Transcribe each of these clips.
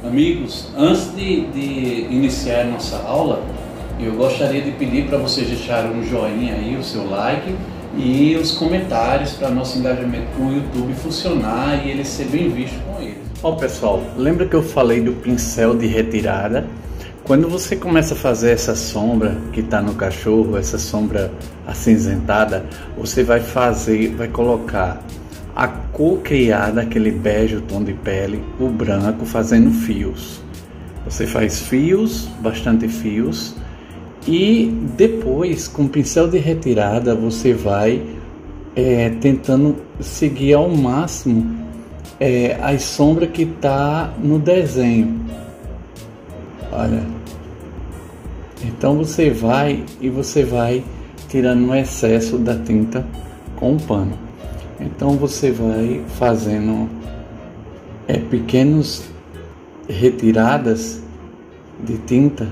Amigos, antes de iniciar a nossa aula, eu gostaria de pedir para vocês deixarem um joinha aí, o seu like e os comentários para nosso engajamento com o YouTube funcionar e ele ser bem visto com eles. Bom pessoal, lembra que eu falei do pincel de retirada? Quando você começa a fazer essa sombra que está no cachorro, essa sombra acinzentada, você vai colocar a cor criada, aquele bege, o tom de pele, o branco, fazendo fios. Você faz fios, bastante fios, e depois com o pincel de retirada você vai tentando seguir ao máximo a sombra que está no desenho. Olha, então você vai tirando o excesso da tinta com o pano. Então você vai fazendo pequenas retiradas de tinta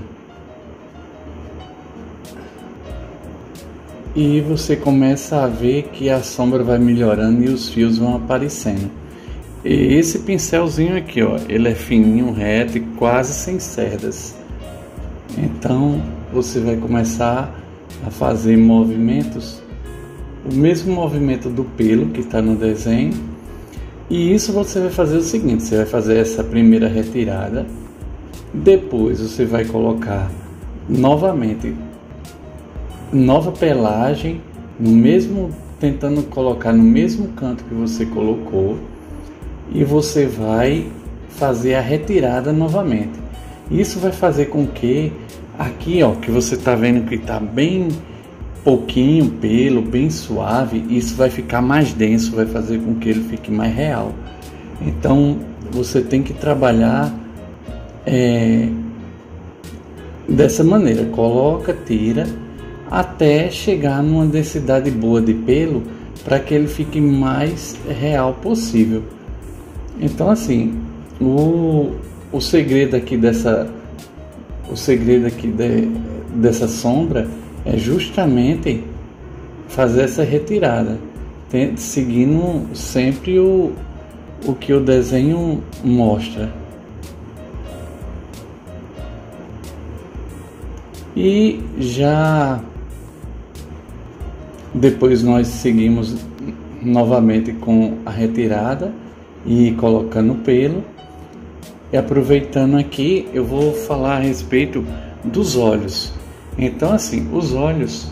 e você começa a ver que a sombra vai melhorando e os fios vão aparecendo. E esse pincelzinho aqui, ó, ele é fininho, reto e quase sem cerdas. Então você vai começar a fazer movimentos, o mesmo movimento do pelo que está no desenho. E isso você vai fazer o seguinte: você vai fazer essa primeira retirada, depois você vai colocar novamente nova pelagem no mesmo, tentando colocar no mesmo canto que você colocou, e você vai fazer a retirada novamente. Isso vai fazer com que aqui, ó, que você está vendo que está bem pouquinho pelo, bem suave, isso vai ficar mais denso, vai fazer com que ele fique mais real. Então você tem que trabalhar dessa maneira: coloca, tira, até chegar numa densidade boa de pelo, para que ele fique mais real possível. Então assim, o segredo aqui dessa sombra é justamente fazer essa retirada, seguindo sempre o que o desenho mostra. E já depois nós seguimos novamente com a retirada e colocando pelo. E aproveitando aqui, eu vou falar a respeito dos olhos. Então assim, os olhos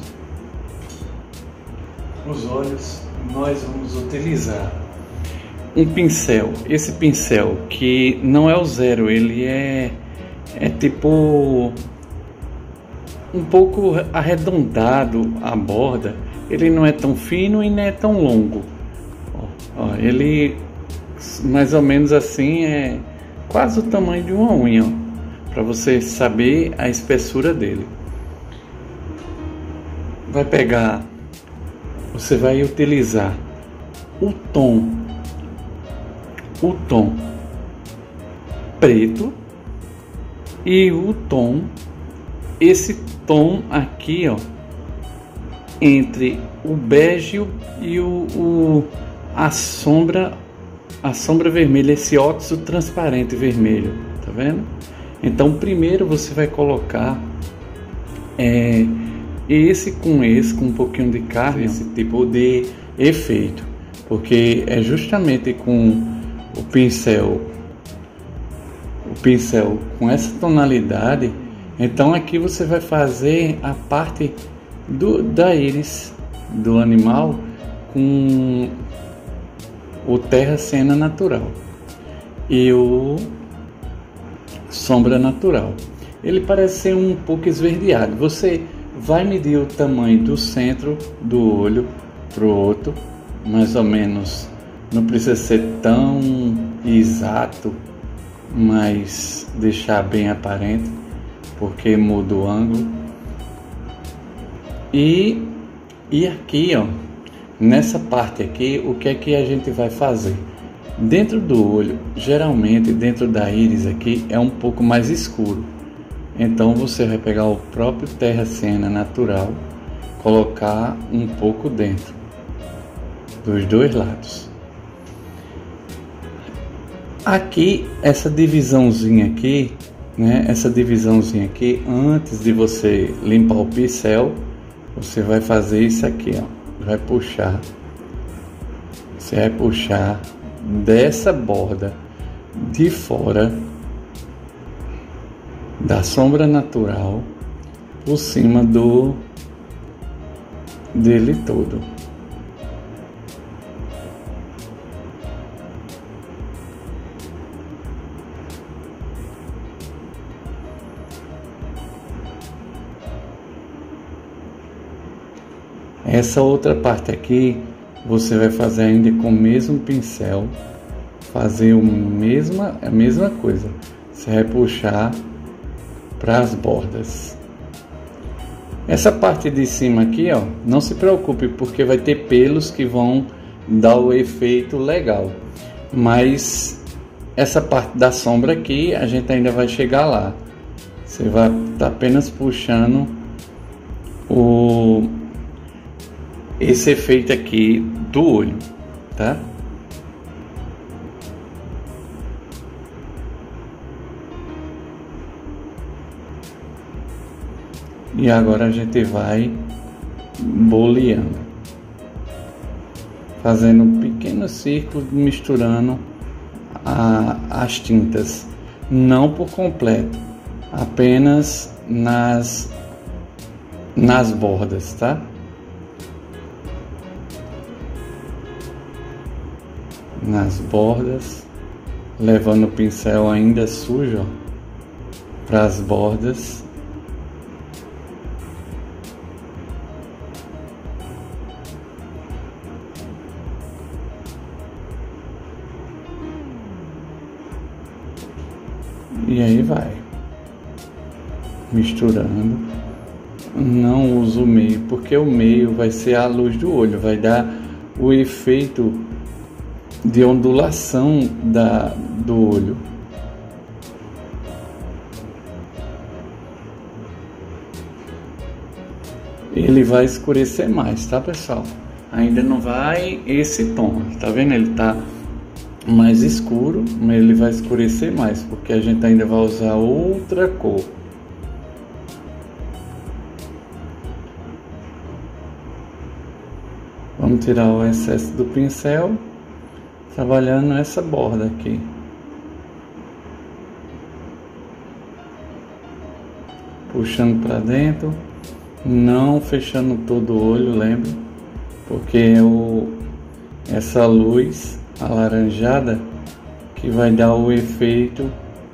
nós vamos utilizar um pincel. Esse pincel que não é o zero, ele é tipo um pouco arredondado a borda. Ele não é tão fino e não é tão longo. Ó, ele mais ou menos assim é quase o tamanho de uma unha, para você saber a espessura dele. Você vai utilizar o tom preto e esse tom aqui, ó, entre o bege e a sombra vermelha, esse óxido transparente vermelho, tá vendo? Então primeiro você vai colocar esse com um pouquinho de carne, esse tipo de efeito, porque é justamente com o pincel com essa tonalidade. Então aqui você vai fazer a parte da íris do animal com o terra cena natural e o sombra natural. Ele parece ser um pouco esverdeado. Você vai medir o tamanho do centro do olho pro outro, mais ou menos. Não precisa ser tão exato, mas deixar bem aparente, porque muda o ângulo. E aqui, ó, nessa parte aqui, o que é que a gente vai fazer? Dentro do olho, geralmente dentro da íris aqui é um pouco mais escuro. Então você vai pegar o próprio terra cena natural, colocar um pouco dentro dos dois lados. Aqui, essa divisãozinha aqui, né? Essa divisãozinha aqui, antes de você limpar o pincel, você vai fazer isso aqui, ó. Vai puxar. Você vai puxar dessa borda de fora da sombra natural por cima dele todo. Essa outra parte aqui você vai fazer ainda com o mesmo pincel, fazer a mesma coisa. Você vai puxar para as bordas. Essa parte de cima aqui, ó, não se preocupe, porque vai ter pelos que vão dar o efeito legal. Mas essa parte da sombra aqui, a gente ainda vai chegar lá. Você vai estar apenas puxando esse efeito aqui do olho, tá? E agora a gente vai boleando, fazendo um pequeno círculo, misturando as tintas, não por completo, apenas nas bordas, tá? Nas bordas, levando o pincel ainda sujo para as bordas. E aí vai misturando. Não uso o meio, porque o meio vai ser a luz do olho, vai dar o efeito de ondulação do olho. Ele vai escurecer mais, tá, pessoal? Ainda não vai esse tom, tá vendo? Ele tá mais escuro, mas ele vai escurecer mais, porque a gente ainda vai usar outra cor. Vamos tirar o excesso do pincel, trabalhando essa borda aqui. Puxando para dentro, não fechando todo o olho, lembra? Porque essa luz alaranjada que vai dar o efeito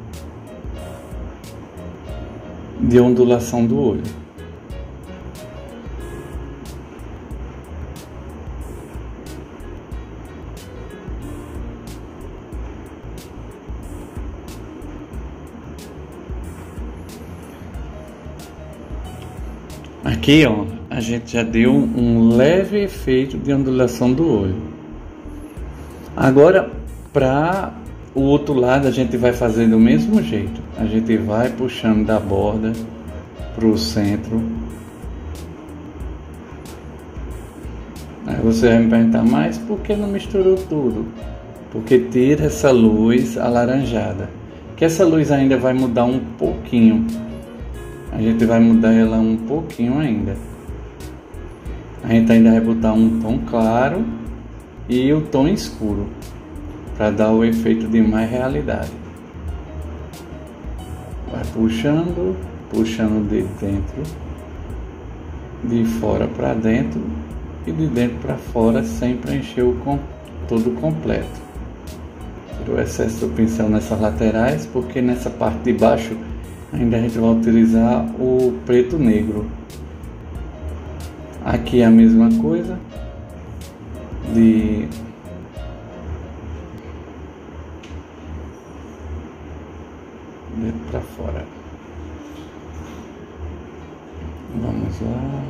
de ondulação do olho. Aqui, ó, a gente já deu um leve efeito de ondulação do olho. Agora, para o outro lado, a gente vai fazer do mesmo jeito. A gente vai puxando da borda para o centro. Aí você vai me perguntar, mas por que não misturou tudo? Porque tira essa luz alaranjada. Que essa luz ainda vai mudar um pouquinho. A gente vai mudar ela um pouquinho ainda. A gente ainda vai botar um tom claro e o tom escuro, para dar o efeito de mais realidade. Vai puxando, puxando de dentro, de fora para dentro e de dentro para fora, sem preencher todo completo. Tira o excesso do pincel nessas laterais, porque nessa parte de baixo ainda a gente vai utilizar o preto negro. Aqui é a mesma coisa, de dentro para fora. Vamos lá.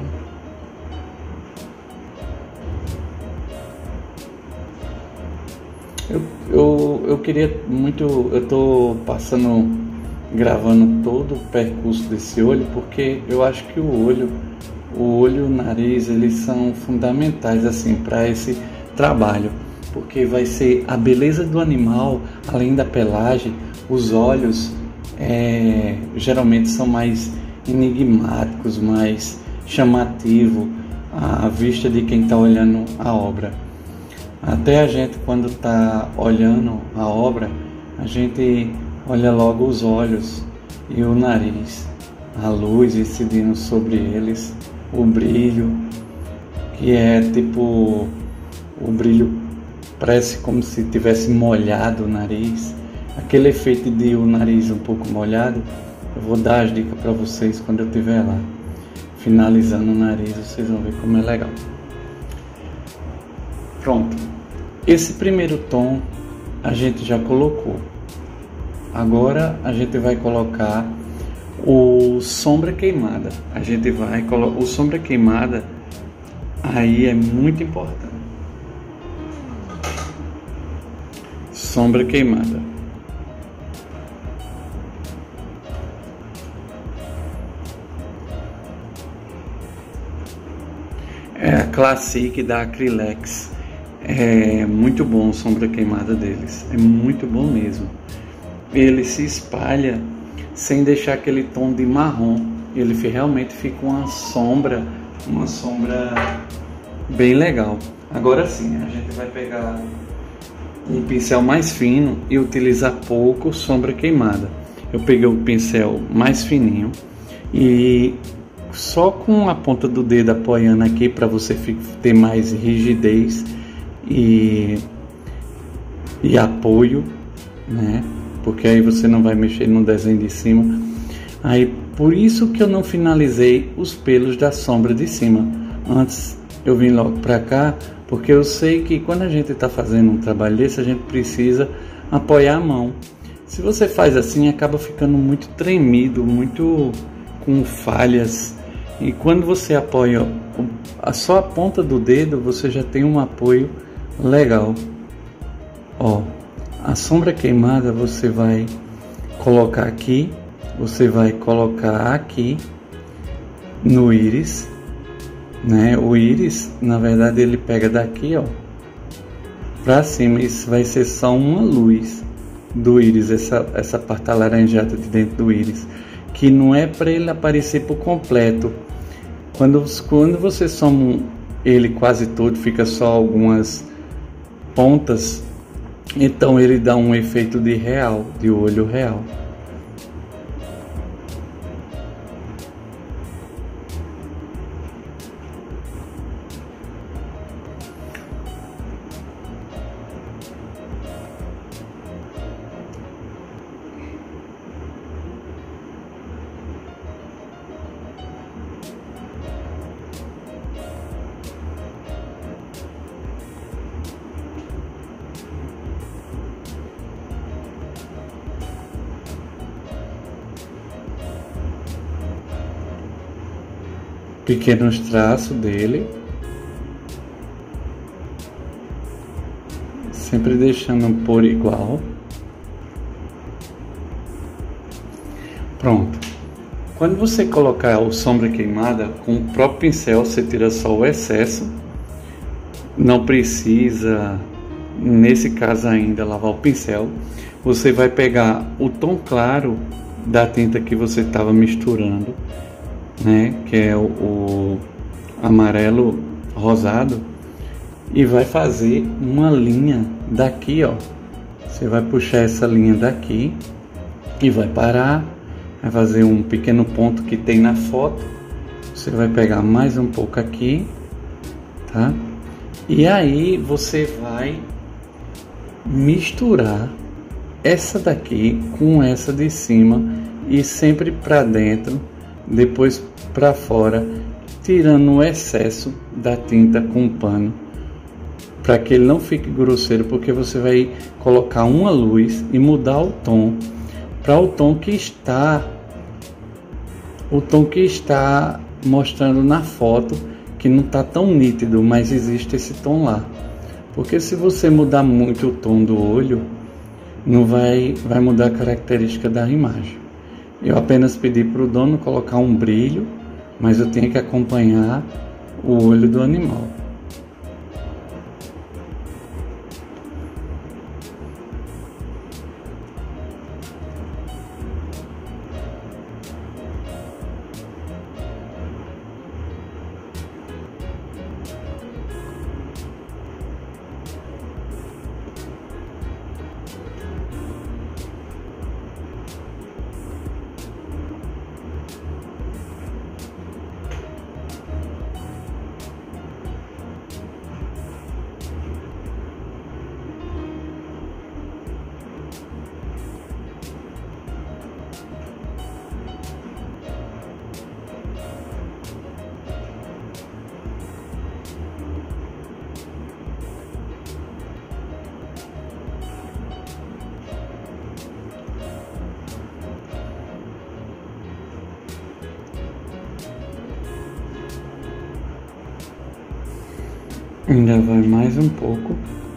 Eu queria muito, eu tô gravando todo o percurso desse olho, porque eu acho que o olho e o nariz, eles são fundamentais assim para esse trabalho. porque vai ser a beleza do animal, além da pelagem. Os olhos geralmente são mais enigmáticos, mais chamativos à vista de quem está olhando a obra. Até a gente, quando está olhando a obra, a gente olha logo os olhos e o nariz, a luz incidindo sobre eles, o brilho, que é tipo, o brilho parece como se tivesse molhado o nariz, aquele efeito de o nariz um pouco molhado. Eu vou dar as dicas para vocês quando eu estiver lá finalizando o nariz, vocês vão ver como é legal. Pronto, esse primeiro tom a gente já colocou. Agora a gente vai colocar o sombra queimada. O sombra queimada aí é muito importante. Sombra queimada. É a Classic da Acrylex. É muito bom a sombra queimada deles. É muito bom mesmo. Ele se espalha sem deixar aquele tom de marrom. Ele realmente fica uma sombra bem legal. Agora sim, a gente vai pegar um pincel mais fino e utilizar pouco sombra queimada. Eu peguei um pincel mais fininho e só com a ponta do dedo apoiando aqui para você ter mais rigidez e apoio, né? Porque aí você não vai mexer no desenho de cima. Aí por isso que eu não finalizei os pelos da sombra de cima. Antes eu vim logo para cá, porque eu sei que quando a gente está fazendo um trabalho desse, a gente precisa apoiar a mão. Se você faz assim, acaba ficando muito tremido, muito com falhas. E quando você apoia só a ponta do dedo, você já tem um apoio legal. Ó, a sombra queimada você vai colocar aqui, você vai colocar aqui no íris, né? O íris, na verdade, ele pega daqui, ó, pra cima. Isso vai ser só uma luz do íris, essa parte alaranjada de dentro do íris, que não é para ele aparecer por completo. Quando você soma ele quase todo, fica só algumas pontas, então ele dá um efeito de olho real. Pequenos traços dele, sempre deixando por igual. Pronto. Quando você colocar o sombra queimada com o próprio pincel, você tira só o excesso. Não precisa, nesse caso ainda, lavar o pincel. Você vai pegar o tom claro da tinta que você estava misturando, né, que é o amarelo rosado, e vai fazer uma linha daqui, ó. Você vai puxar essa linha daqui e vai parar, vai fazer um pequeno ponto que tem na foto. Você vai pegar mais um pouco aqui, tá? E aí você vai misturar essa daqui com essa de cima e sempre para dentro, depois para fora, tirando o excesso da tinta com o pano, para que ele não fique grosseiro, porque você vai colocar uma luz e mudar o tom para o tom que está mostrando na foto, que não está tão nítido, mas existe esse tom lá. Porque se você mudar muito o tom do olho, não vai mudar a característica da imagem. Eu apenas pedi para o dono colocar um brilho, mas eu tenho que acompanhar o olho do animal. Ainda vai mais um pouco.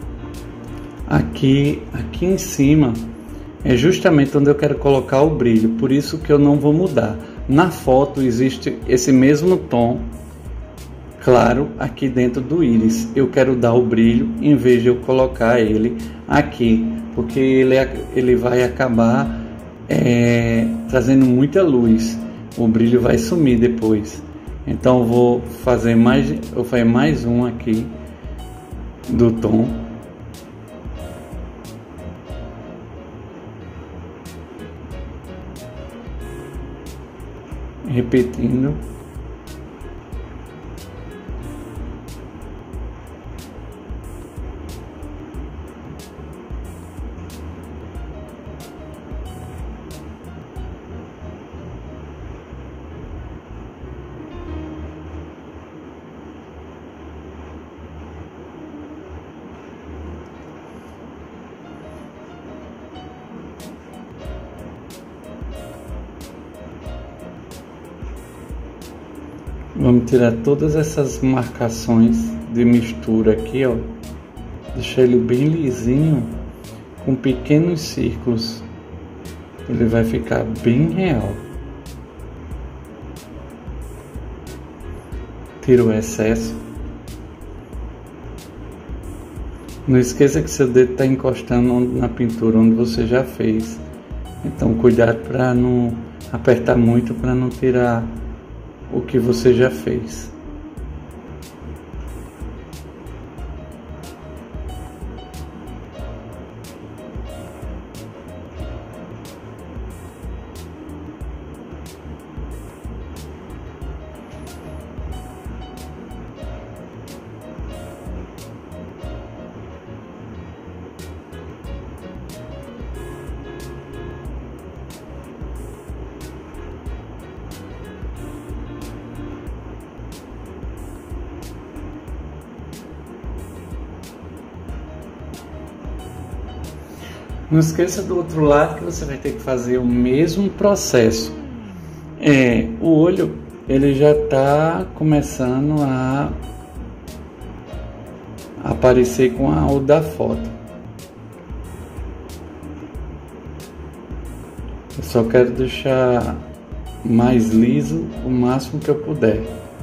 Aqui em cima é justamente onde eu quero colocar o brilho, por isso que eu não vou mudar. Na foto existe esse mesmo tom claro aqui dentro do íris. Eu quero dar o brilho em vez de eu colocar ele aqui, porque ele vai acabar trazendo muita luz. O brilho vai sumir depois. Então eu vou fazer mais um aqui do tom. Repetindo. Vamos tirar todas essas marcações de mistura aqui, ó. Deixar ele bem lisinho, com pequenos círculos. Ele vai ficar bem real. Tira o excesso. Não esqueça que seu dedo está encostando na pintura onde você já fez. Então cuidado para não apertar muito, para não tirar o que você já fez. Não esqueça do outro lado que você vai ter que fazer o mesmo processo. O olho ele já está começando a aparecer com o da foto. Eu só quero deixar mais liso o máximo que eu puder.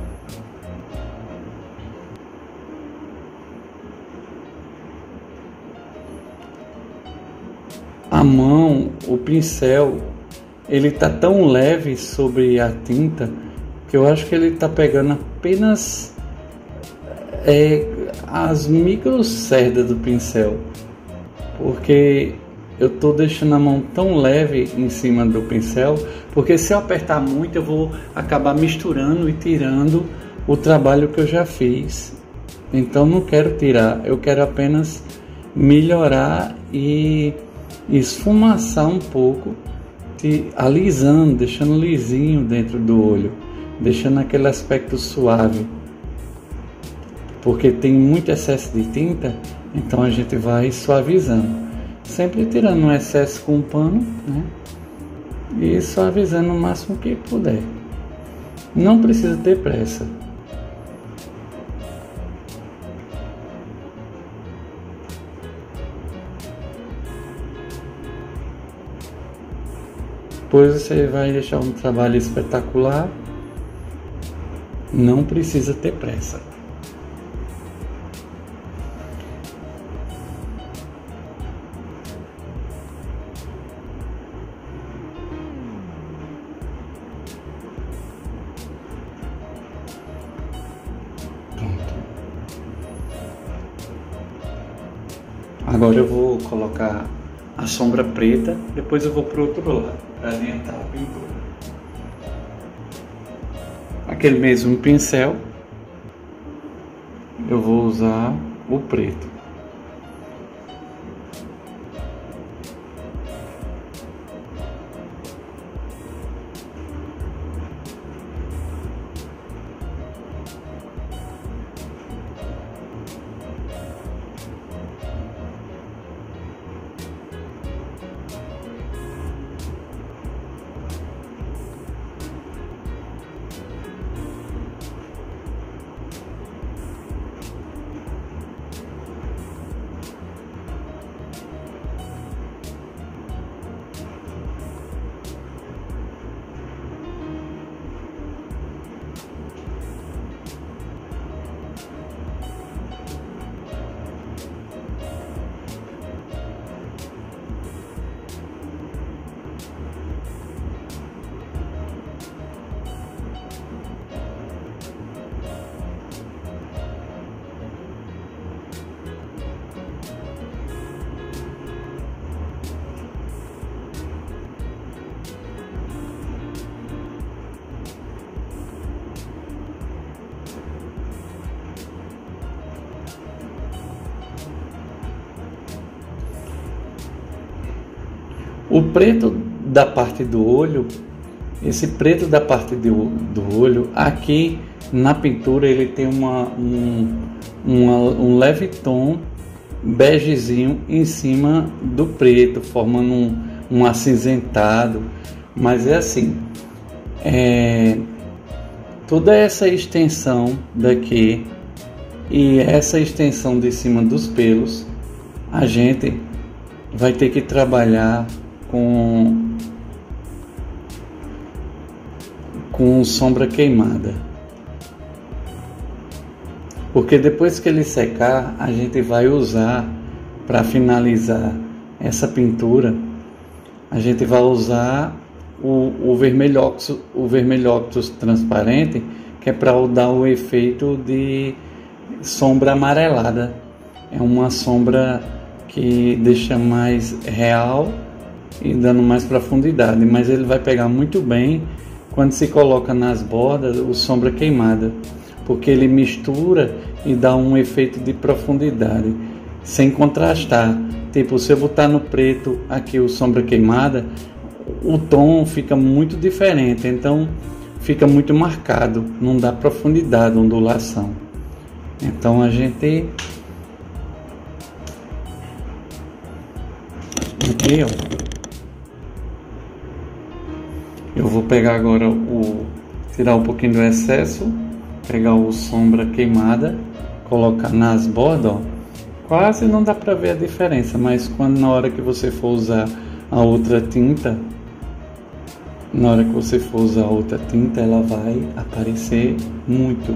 A mão, o pincel, ele tá tão leve sobre a tinta que eu acho que ele tá pegando apenas as micro cerdas do pincel, porque eu tô deixando a mão tão leve em cima do pincel, porque se eu apertar muito eu vou acabar misturando e tirando o trabalho que eu já fiz. Então não quero tirar, eu quero apenas melhorar e esfumaçar um pouco, alisando, deixando lisinho dentro do olho, deixando aquele aspecto suave, porque tem muito excesso de tinta, então a gente vai suavizando, sempre tirando um excesso com o pano, né? E suavizando o máximo que puder. Não precisa ter pressa. Depois você vai deixar um trabalho espetacular. Não precisa ter pressa. Pronto. Agora eu vou colocar a sombra preta, depois eu vou para o outro lado, para adiantar a pintura. Aquele mesmo pincel, eu vou usar o preto. O preto da parte do olho, esse preto da parte do olho, aqui na pintura ele tem um leve tom begezinho em cima do preto, formando um acinzentado. Mas é assim, toda essa extensão daqui e essa extensão de cima dos pelos, a gente vai ter que trabalhar com sombra queimada, porque depois que ele secar, a gente vai usar para finalizar essa pintura, a gente vai usar o vermelho óxido transparente, que é para dar o efeito de sombra amarelada. É uma sombra que deixa mais real e dando mais profundidade, mas ele vai pegar muito bem quando se coloca nas bordas o sombra queimada, porque ele mistura e dá um efeito de profundidade, sem contrastar. Tipo, se eu botar no preto aqui o sombra queimada, o tom fica muito diferente, então fica muito marcado, não dá profundidade, ondulação. Então a gente aqui, ó, eu vou pegar agora tirar um pouquinho do excesso, pegar o sombra queimada, colocar nas bordas, ó. Quase não dá para ver a diferença, mas quando na hora que você for usar a outra tinta, ela vai aparecer muito.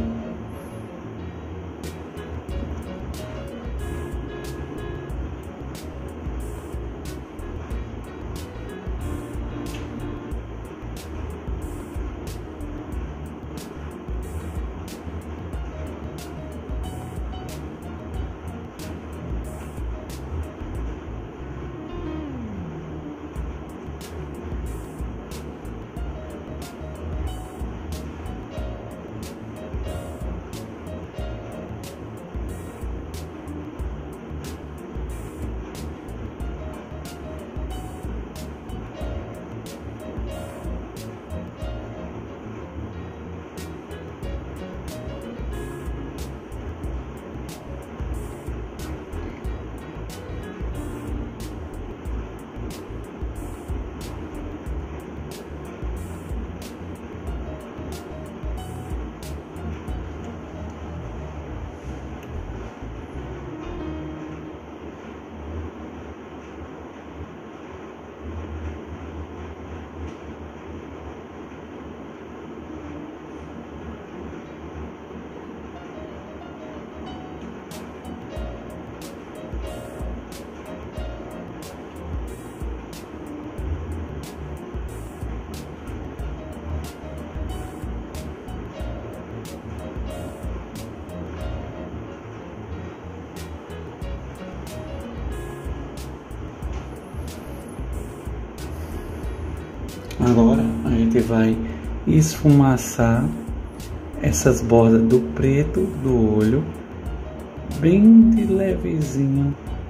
Agora a gente vai esfumaçar essas bordas do preto do olho, bem de levezinho.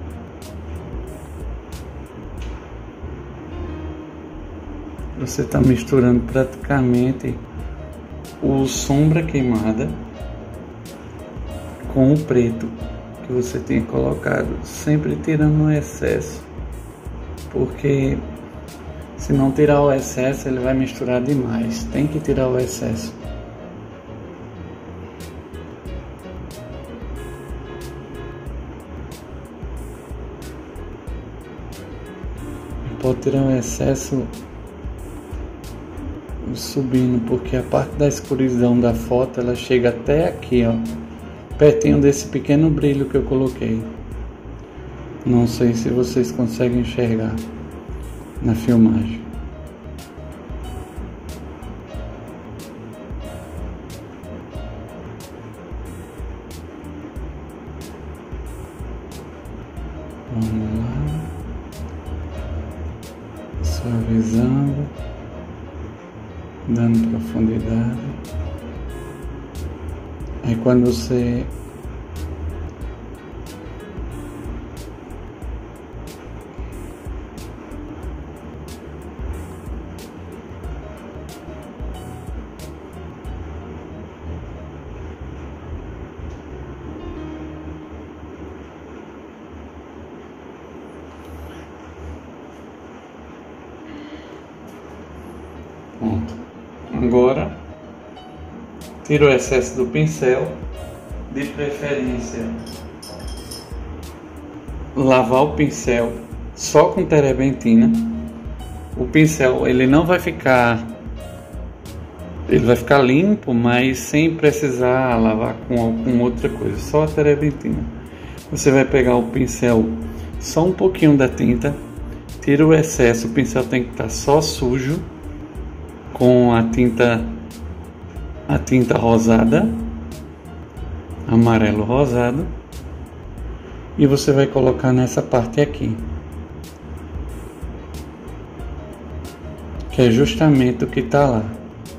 Você está misturando praticamente o sombra queimada com o preto que você tem colocado, sempre tirando o excesso, porque se não tirar o excesso, ele vai misturar demais. Tem que tirar o excesso. Pode tirar o excesso subindo, porque a parte da escuridão da foto, ela chega até aqui, ó, pertinho desse pequeno brilho que eu coloquei. Não sei se vocês conseguem enxergar na filmagem. Vamos lá, suavizando, dando profundidade. Aí quando você Tira o excesso do pincel, de preferência lavar o pincel só com terebentina. O pincel ele vai ficar limpo, mas sem precisar lavar com outra coisa, só a terebentina. Você vai pegar o pincel, só um pouquinho da tinta, tira o excesso, o pincel tem que estar só sujo com a tinta rosada, amarelo rosado, e você vai colocar nessa parte aqui, que é justamente o que está lá.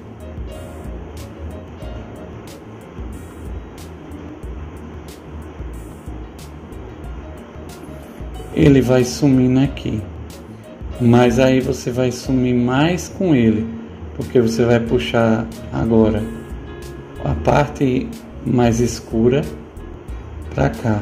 Ele vai sumindo aqui, mas aí você vai sumir mais com ele, porque você vai puxar agora a parte mais escura para cá.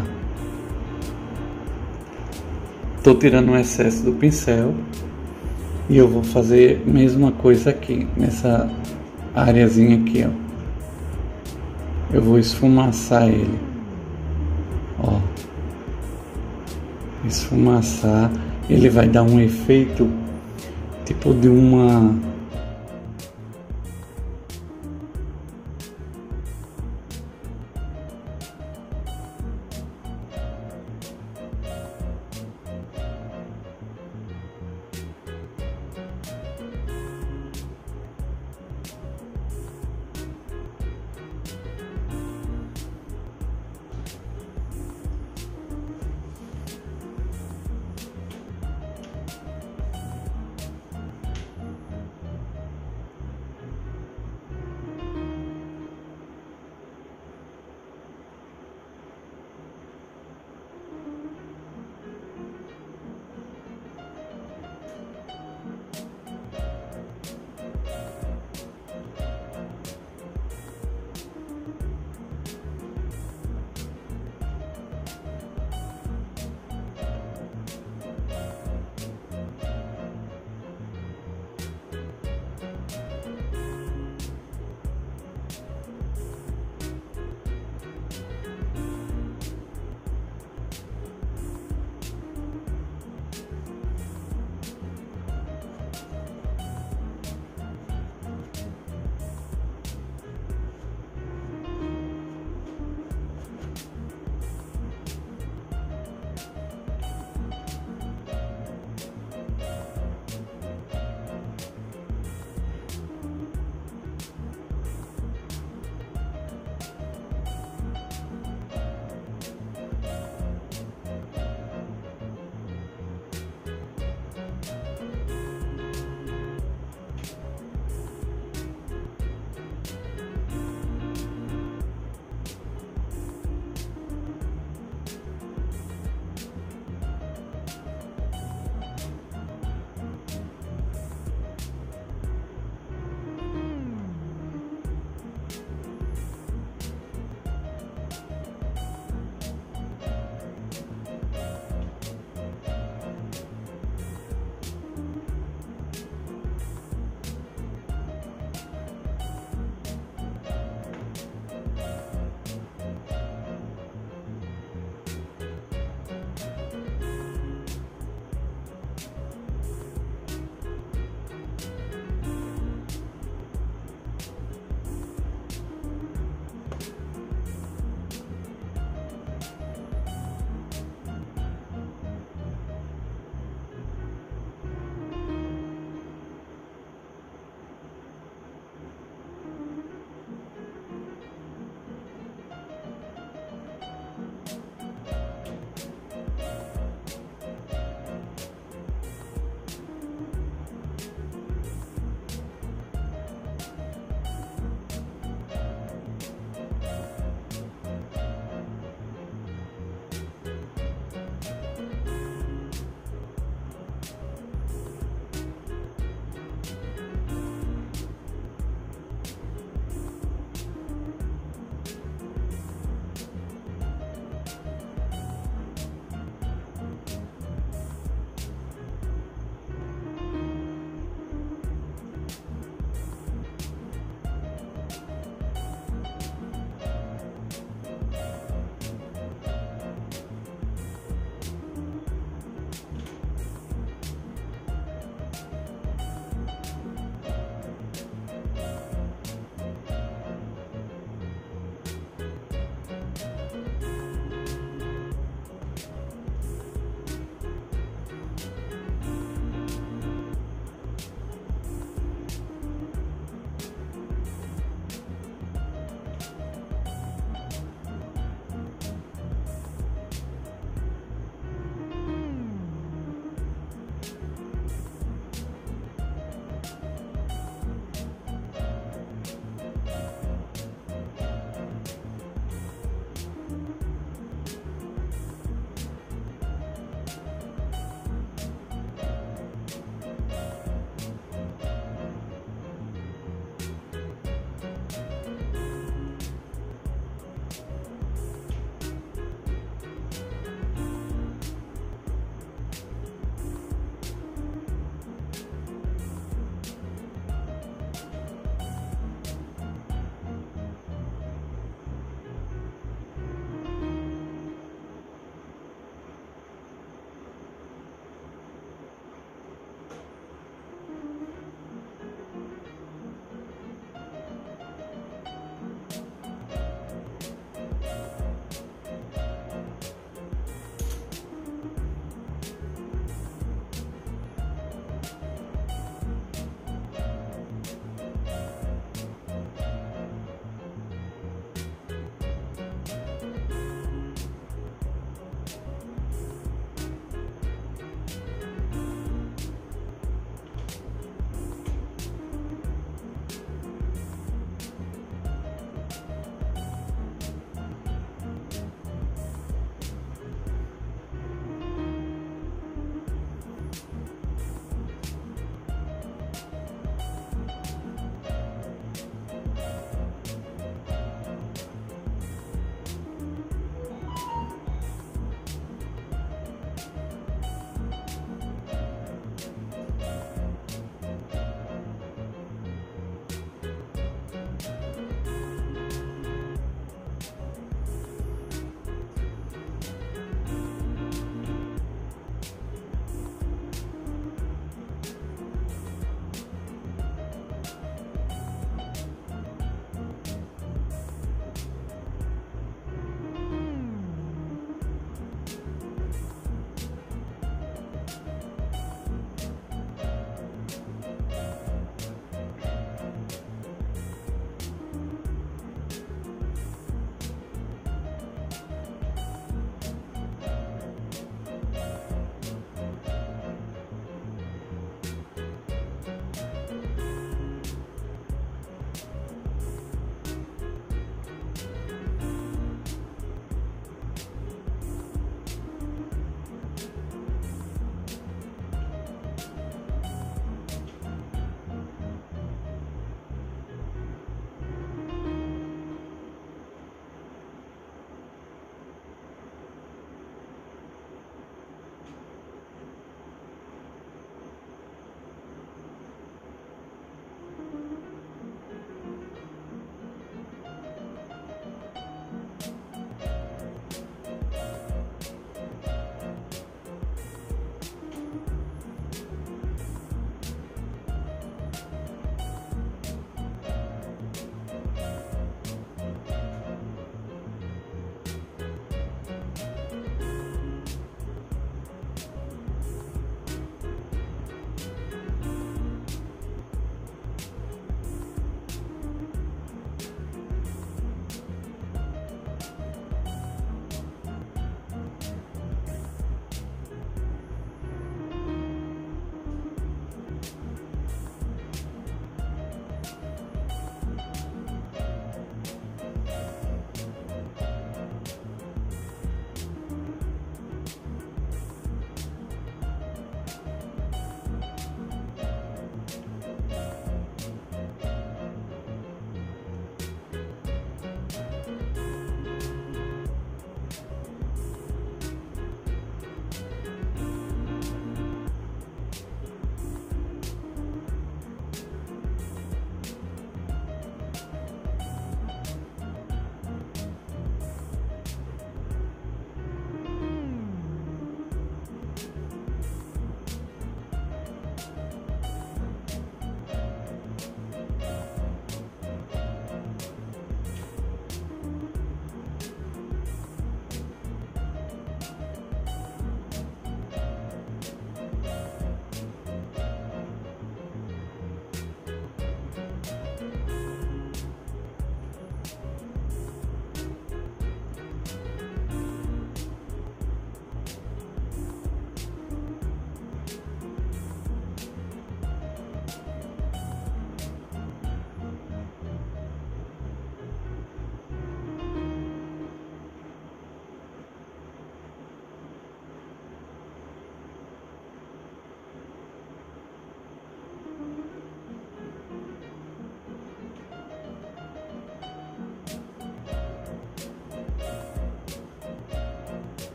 Estou tirando o excesso do pincel e eu vou fazer a mesma coisa aqui, nessa areazinha aqui, ó. Eu vou esfumaçar ele, ó. Esfumaçar, ele vai dar um efeito tipo de uma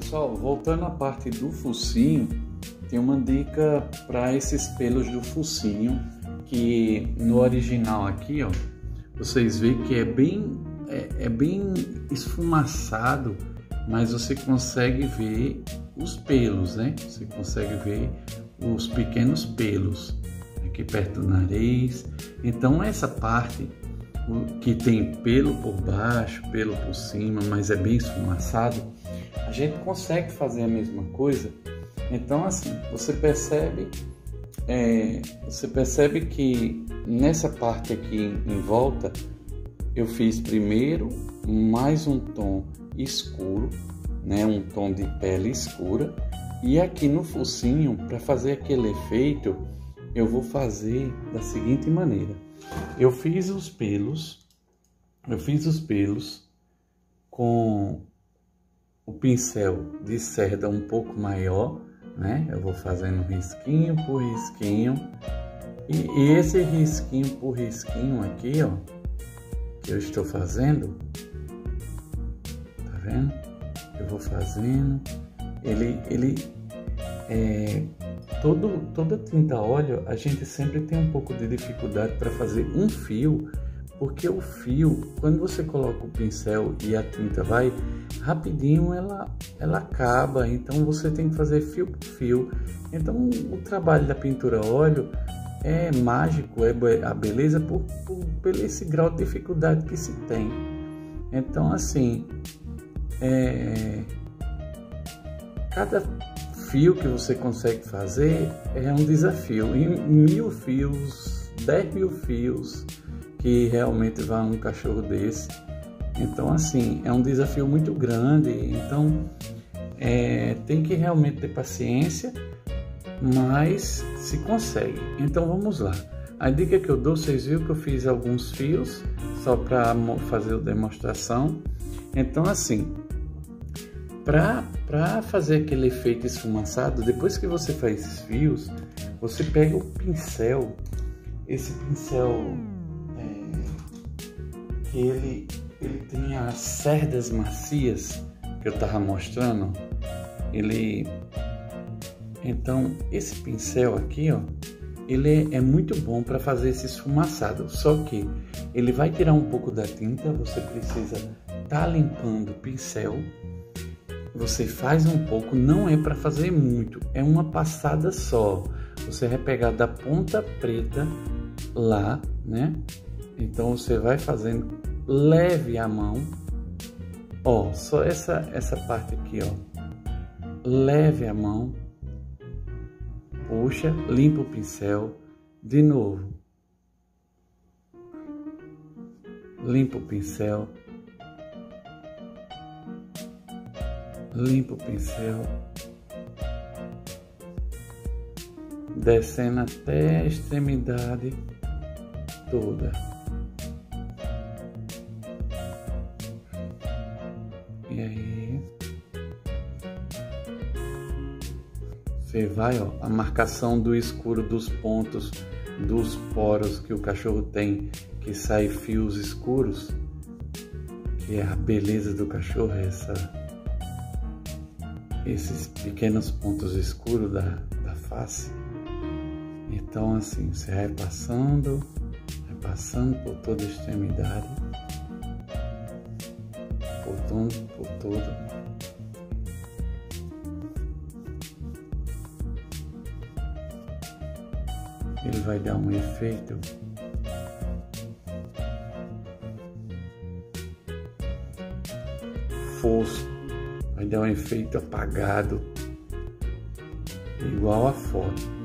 Pessoal, voltando à parte do focinho, tem uma dica para esses pelos do focinho, que no original aqui, ó, vocês veem que é bem esfumaçado, mas você consegue ver os pelos, né? Você consegue ver os pequenos pelos aqui perto do nariz. Então essa parte que tem pelo por baixo, pelo por cima, mas é bem esfumaçado, a gente consegue fazer a mesma coisa. Então assim, você percebe que nessa parte aqui em volta eu fiz primeiro mais um tom escuro, né, um tom de pele escura, e aqui no focinho, para fazer aquele efeito, eu vou fazer da seguinte maneira. Eu fiz os pelos com o pincel de cerda um pouco maior, né? Eu vou fazendo risquinho por risquinho, e esse risquinho por risquinho aqui, ó, que eu estou fazendo, tá vendo? Eu vou fazendo, toda tinta a óleo, a gente sempre tem um pouco de dificuldade para fazer um fio, porque o fio, quando você coloca o pincel e a tinta vai rapidinho, ela acaba, então você tem que fazer fio por fio. Então o trabalho da pintura a óleo é mágico, é a beleza por esse grau de dificuldade que se tem. Então assim, cada fio que você consegue fazer é um desafio. E 1000 fios, 10.000 fios que realmente vai um cachorro desse. Então assim, é um desafio muito grande. Então tem que realmente ter paciência, mas se consegue. Então vamos lá. A dica que eu dou, vocês viram que eu fiz alguns fios só para fazer a demonstração. Então assim, para fazer aquele efeito esfumaçado, depois que você faz esses fios, você pega o pincel, esse pincel que ele tem as cerdas macias que eu estava mostrando. Então esse pincel aqui, ó, ele é muito bom para fazer esse esfumaçado, só que ele vai tirar um pouco da tinta. Você precisa estar limpando o pincel. Você faz um pouco, não é para fazer muito, é uma passada só. Você vai pegar da ponta preta lá, né? Então você vai fazendo leve a mão, ó, só essa parte aqui, ó, leve a mão, puxa, limpa o pincel, de novo, limpa o pincel, limpa o pincel, descendo até a extremidade toda. E aí você vai, ó, a marcação do escuro dos pontos dos poros que o cachorro tem, que sai fios escuros, que é a beleza do cachorro, esses pequenos pontos escuros da face. Então assim, você vai passando por toda a extremidade, por todo. Ele vai dar um efeito fosco, vai dar um efeito apagado, igual a foto.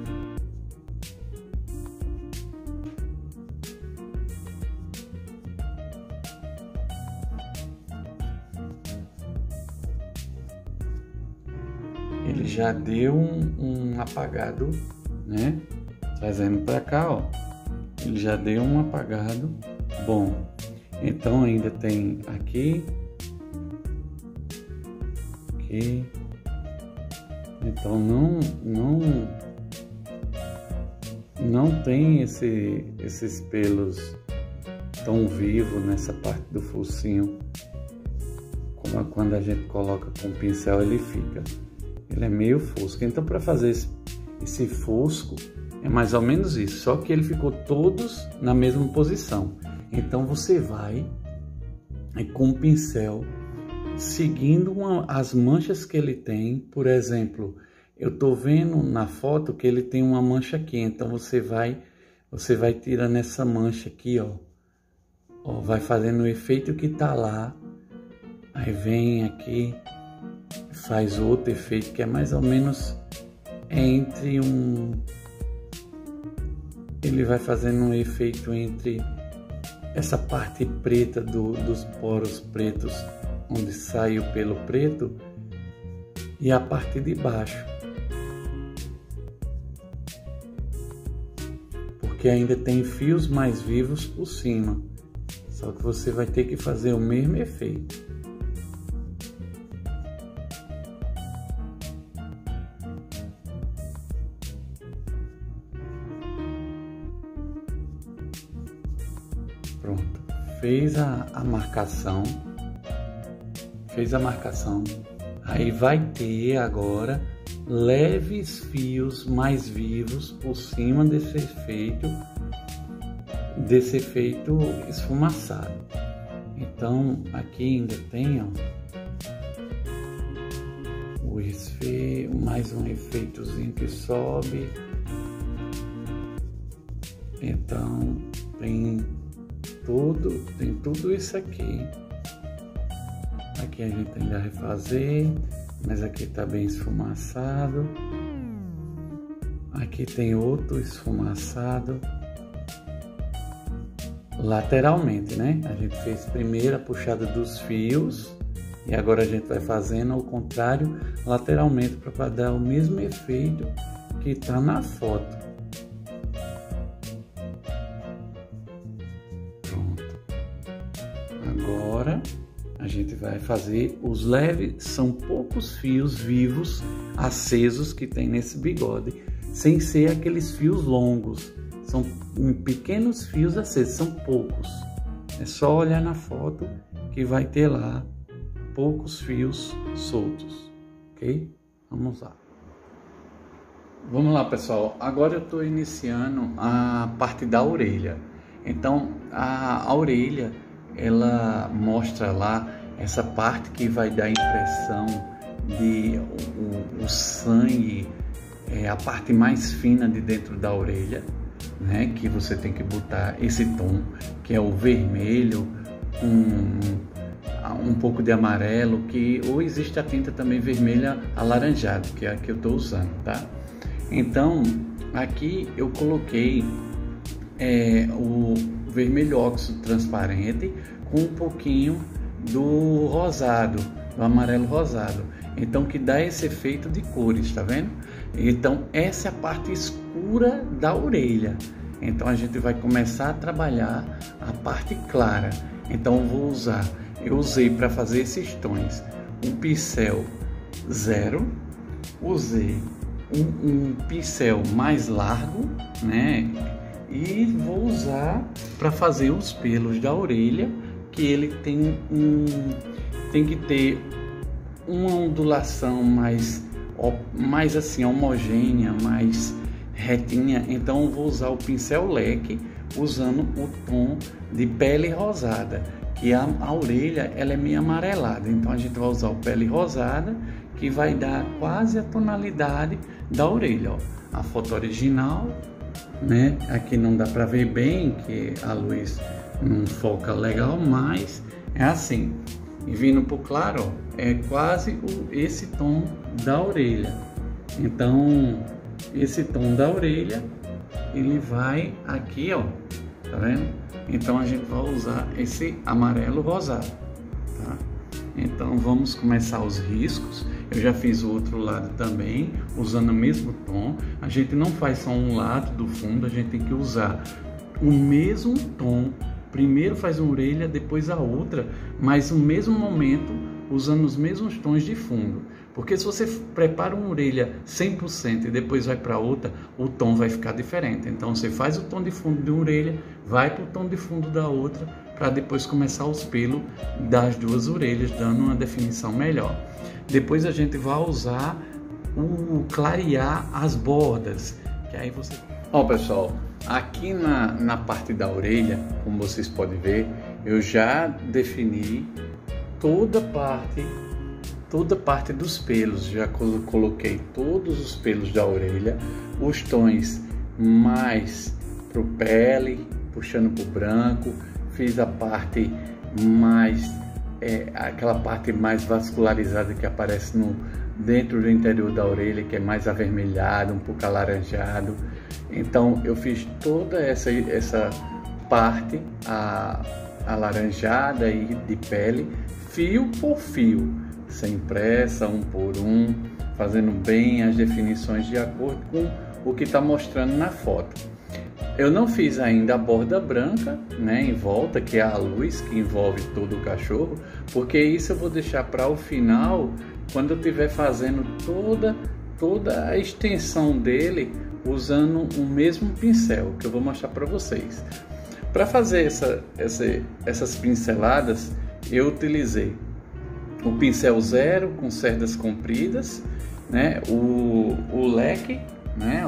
Ele já deu um apagado, né? Trazendo para cá, ó, ele já deu um apagado bom. Então ainda tem aqui, aqui. Então não tem esses pelos tão vivos nessa parte do focinho, quando a gente coloca com o pincel ele é meio fosco. Então para fazer esse fosco é mais ou menos isso, só que ele ficou todos na mesma posição. Então você vai com o pincel seguindo as manchas que ele tem. Por exemplo, eu tô vendo na foto que ele tem uma mancha aqui, então você vai tirando essa mancha aqui, ó, vai fazendo o efeito que tá lá, aí vem aqui, faz outro efeito que é mais ou menos entre ele vai fazendo um efeito entre essa parte preta dos poros pretos, onde sai o pelo preto, e a parte de baixo, porque ainda tem fios mais vivos por cima, só que você vai ter que fazer o mesmo efeito. Pronto, fez a marcação, aí vai ter agora leves fios mais vivos por cima desse efeito esfumaçado. Então aqui ainda tem, ó, mais um efeitozinho que sobe. Então tem tudo isso aqui. Aqui a gente ainda vai fazer, mas aqui tá bem esfumaçado. Aqui tem outro esfumaçado lateralmente, né? A gente fez primeiro a puxada dos fios e agora a gente vai fazendo ao contrário, lateralmente, para dar o mesmo efeito que tá na foto. Agora a gente vai fazer os leves, são poucos fios vivos acesos que tem nesse bigode, sem ser aqueles fios longos, são pequenos fios acesos, são poucos. É só olhar na foto que vai ter lá poucos fios soltos, ok? Vamos lá. Vamos lá, pessoal, agora eu estou iniciando a parte da orelha. Então a orelha, ela mostra lá essa parte que vai dar a impressão de o sangue, a parte mais fina de dentro da orelha, né? Que você tem que botar esse tom, que é o vermelho, um pouco de amarelo, ou existe a tinta também vermelha alaranjada, que é a que eu estou usando, tá? Então aqui eu coloquei o vermelho óxido transparente com um pouquinho do rosado, do amarelo rosado, então que dá esse efeito de cores, tá vendo? Então essa é a parte escura da orelha. Então a gente vai começar a trabalhar a parte clara. Então eu usei para fazer esses tons um pincel 0, usei um pincel mais largo, né? E vou usar para fazer os pelos da orelha, que ele tem que ter uma ondulação mais assim homogênea, mais retinha. Então eu vou usar o pincel leque usando o tom de pele rosada, que a orelha ela é meio amarelada, então a gente vai usar o pele rosada, que vai dar quase a tonalidade da orelha, ó. A foto original, né? Aqui não dá para ver bem, que a luz não foca legal, mas é assim. E vindo pro claro, ó, é quase esse tom da orelha. Então esse tom da orelha ele vai aqui, ó, tá vendo? Então a gente vai usar esse amarelo rosado, tá? Então vamos começar os riscos. Eu já fiz o outro lado também, usando o mesmo tom. A gente não faz só um lado do fundo, a gente tem que usar o mesmo tom. Primeiro faz uma orelha, depois a outra, mas no mesmo momento, usando os mesmos tons de fundo. Porque se você prepara uma orelha 100% e depois vai para outra, o tom vai ficar diferente. Então você faz o tom de fundo de uma orelha, vai para o tom de fundo da outra, para depois começar os pelos das duas orelhas, dando uma definição melhor. Depois a gente vai usar o clarear as bordas, que aí você... Ó pessoal, aqui na parte da orelha, como vocês podem ver, eu já defini toda parte dos pelos, já coloquei todos os pelos da orelha, os tons mais pro pele, puxando pro branco, fiz a parte mais, aquela parte mais vascularizada que aparece dentro do interior da orelha, que é mais avermelhado, um pouco alaranjado. Então eu fiz toda essa parte alaranjada e de pele, fio por fio, sem pressa, um por um, fazendo bem as definições de acordo com o que está mostrando na foto. Eu não fiz ainda a borda branca, né, em volta, que é a luz que envolve todo o cachorro, porque isso eu vou deixar para o final, quando eu estiver fazendo toda a extensão dele, usando o mesmo pincel, que eu vou mostrar para vocês. Para fazer essas pinceladas, eu utilizei o pincel 0 com cerdas compridas, né, o leque, né,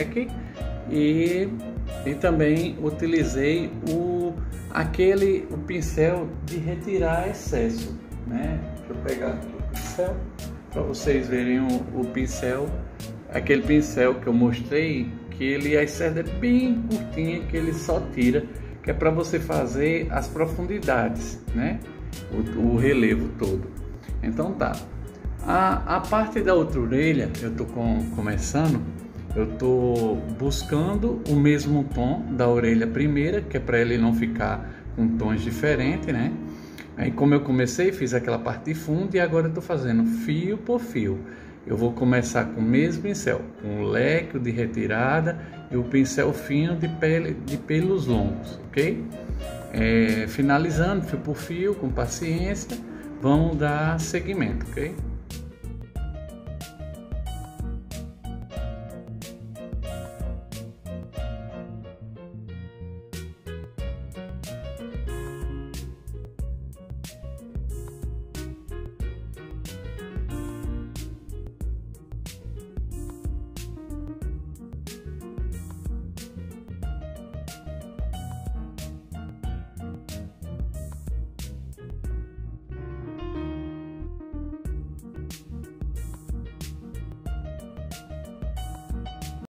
e também utilizei o pincel de retirar excesso, né? Deixa eu pegar aqui o pincel para vocês verem o pincel, aquele pincel que eu mostrei, que a cerda é bem curtinha, que ele só tira, que é para você fazer as profundidades, né? O relevo todo. Então tá. A parte da outra orelha, eu tô começando. Eu tô buscando o mesmo tom da orelha primeira, que é para ele não ficar com tons diferentes, né? Aí como eu comecei, fiz aquela parte de fundo e agora eu tô fazendo fio por fio. Eu vou começar com o mesmo pincel, com o leque de retirada e o pincel fino de pelos longos, ok? Finalizando fio por fio, com paciência, vamos dar seguimento, ok?